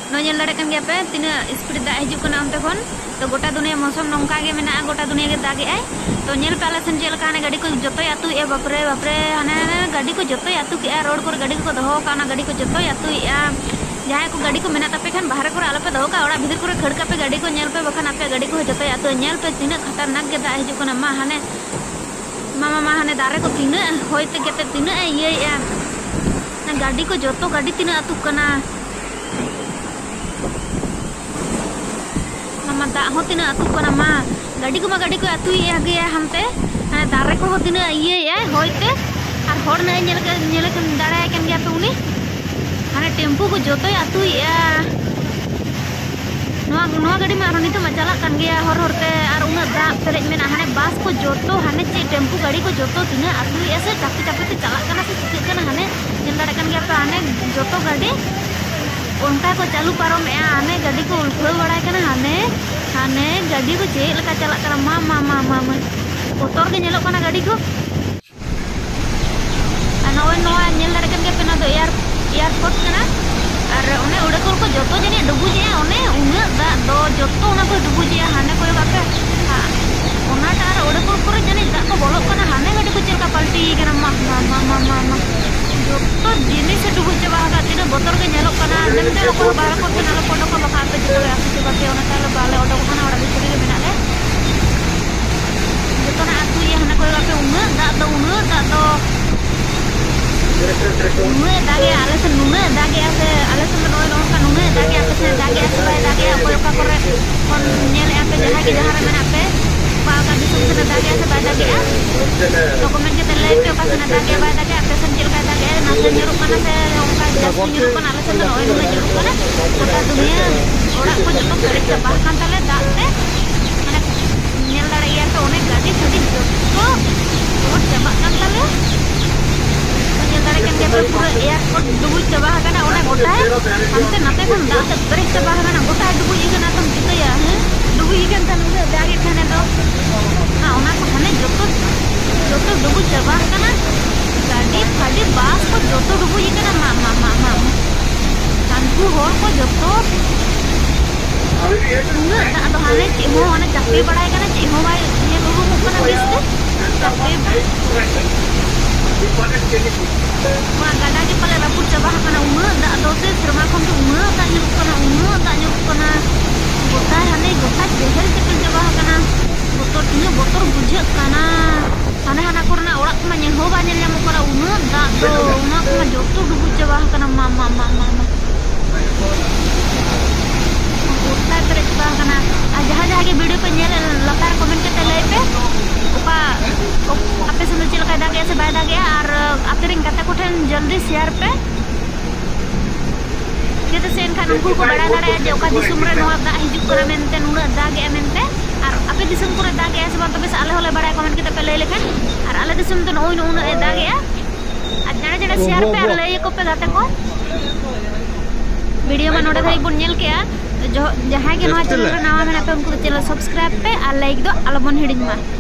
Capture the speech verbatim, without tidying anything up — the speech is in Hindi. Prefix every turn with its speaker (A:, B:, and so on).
A: नोजल लड़े कन गया पे तीना स्पीड दा हिजुक कना अंते खन तो गोटा दुनिया मौसम नौका गे मेना गोटा दुनिया गे दागे आय तो नेल पे आले सन जेल का गाड़ी को जतो यातु ए बापरे बापरे हाने गाड़ी को जतो यातु के रोड को गाड़ी को दहो काना गाड़ी को जतो यातु या जहां को गाड़ी को मेना तपे खान बाहर को आले पे दहो का ओड़ा भीतर को खड़का पे गाड़ी को नेल पे बखान आपे गाड़ी को जतो यातु नेल पे तीना खतरनाक गे दा हिजुक कना मा हाने मामा मा हाने दारे को तीना होयते केते तीना ये या गाड़ी को जतो गाड़ी तीना अतु कना मामा दा हो तीना अतु कना मा गाड़ी को मा गाड़ी को अतु ये आगे हमते हाने दारे को तीना ये या होयते और हर ने नेल के नेल के दाड़ा कन गया तो उनी हाने टेम्पो को जतो अतु या नवा नवा गाड़ी में आरो नितो मा चला कन गया हर हरते और उना दा पेरेज मेना हाने बस को जतो हाने चे टेम्पो गाड़ी को जतो तीना अतु ऐसे चापी चापी ते चला कना से चिक कना हाने नेल दाड़ा कन गया तो हाने जतो गाड़ी उनका को चालू पारम ए हाने गाड़ी को उल्फल बड़ा कना हाने हाने गाड़ी को जे लका चला कना मा मा मा मा मा मोटर के नेलो कना गाड़ी को नवा नवा नेल दाड़ा कन गया पेना दो एयर एयरपोर्ट कना और उन्हें उड़को को जतो जने डुबुजे उन्हें उन्हें दा दो जतो उना को डुबुजे हाने कोई बापे उना तार उड़को को जने दा को बोलो कना हाने गाड़ी को चलका पलटी कना मा मा मा मा मा मा जतो जिनिस डुबुजे बागा तीना बोतल के नेलो कना नेमते लोको बाहर को तीना लो फोटो को बखा पे जतो या से बाके उना ताले बाले ओडो कना ओडा भीतर के मेना ले जतो ना आतु ये हाने कोई बापे उन्हें दा दो उन्हें दा दो उन्हें दागे आले से नुने दागे आसे आले से नोय नो का नुने दागे आपे से दागे आसे बाय दागे अकोय का करे कोन नेले आपे जहां के जहां रे मेना पे पा का दिसम से दागे आसे बाय दागे आ डॉक्यूमेंट के तले पे का से दागे बाय दागे आपे से चिल का दागे ना से निरु कना से उनका जस्ट निरु कना आले से नोय नो निरु कना गोटा दुनिया ओड़ा को जतो करे चबा कान तले दाते माने नेल दाड़ा या तो ओने गाड़ी छडी जतो और चबा कान तले के पूरा एयरपोर्ट डुबुल चबा हकना ओना गोटा है हमसे नते खन दा से ब्रेक चबा हकना गोटा डुबुल इकना तुम चिकया है डुबुल इकन तन दागे खाने दो हां ओना को हने जतो जतो डुबुल चबा हकना गाड़ी फाड़ी बास को जतो डुबुल इकना मा मा मा मा कानकु होर को जतो उना दा दो हाने चिमो ओना चक्के बड़ाय कना चिमो बाय ये डुबुल मुकना बिस्ते चक्के मा गाड़ा के पले रपुट चबा कना उना दा दोसे शर्मा खम तो उना दा न्यु कना उना दा न्यु कना गोटा हाने गोटा जेहल चिकन चबा कना बोतोर तिनो बोतोर बुझे कना हाने हाना करना ओड़ा को मा हो बा नेल ᱧᱟᱢ कना उना दा दो उना को मा जतो डुबु चबा कना मा मा मा मा गोटा करे चबा कना आ जहां जहां के वीडियो पे नेल लतार कमेंट के तले पे ओका आपे सुन चल का दागे से बाय दागे और आपे रिंग कते कोठन जल्दी शेयर पे जेते सेन खान उनको को बड़ा दाड़े जे ओका दिसुम रे नोआ दा हिजुक करे मेनते नुना दागे मेनते और आपे दिसुम करे दागे से बात तबे आले होले बड़ा कमेंट के पे ले लेखन और आले दिसुम तो नोई नुना दागे आ जने जने शेयर पे और ले को पे गाते को वीडियो में नोडे थाई बुन नेल के जो जहां के नोआ चैनल रे नवा मेना पे उनको चैनल सब्सक्राइब पे और लाइक दो आलो बन हिडिन मा।